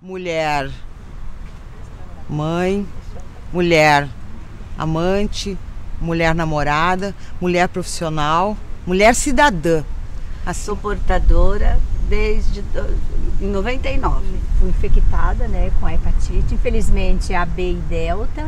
mulher mãe, mulher amante, mulher namorada, mulher profissional, mulher cidadã. Sou portadora desde 99. Fui infectada, né, com a hepatite, infelizmente a B e delta.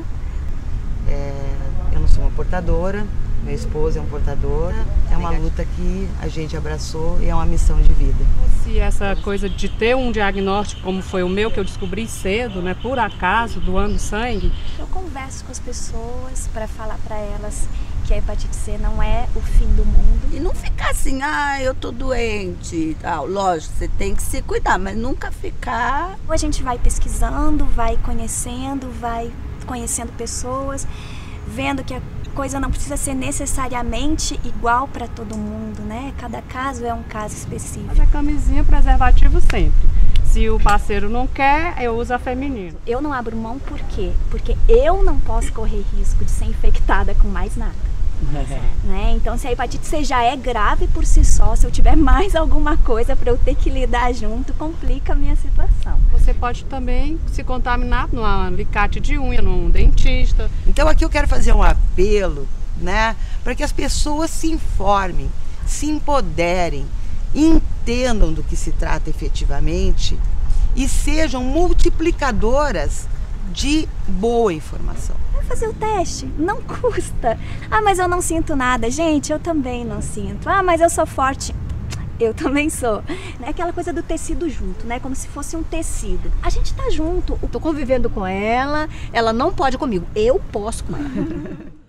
Eu não sou uma portadora, meu esposo é um portador. É uma luta que a gente abraçou e é uma missão de vida. Se essa coisa de ter um diagnóstico como foi o meu, que eu descobri cedo, né, por acaso, doando sangue. Eu converso com as pessoas para falar para elas que a hepatite C não é o fim do mundo. E não ficar assim, eu tô doente e tal. Lógico, você tem que se cuidar, mas nunca ficar... A gente vai pesquisando, vai conhecendo pessoas, vendo que a coisa não precisa ser necessariamente igual para todo mundo, né? Cada caso é um caso específico. Mas a camisinha, preservativo sempre. Se o parceiro não quer, eu uso a feminina. Eu não abro mão por quê? Porque eu não posso correr risco de ser infectada com mais nada. Né? Então, se a hepatite C já é grave por si só, se eu tiver mais alguma coisa para eu ter que lidar junto, complica a minha situação. Você pode também se contaminar num alicate de unha, num dentista. Então aqui eu quero fazer um apelo, né, para que as pessoas se informem, se empoderem, entendam do que se trata efetivamente e sejam multiplicadoras de boa informação. Vai fazer o teste, não custa. Mas eu não sinto nada. Gente, eu também não sinto. Mas eu sou forte. Eu também sou. É aquela coisa do tecido junto, né? Como se fosse um tecido. A gente tá junto. Eu tô convivendo com ela, ela não pode comigo. Eu posso com ela.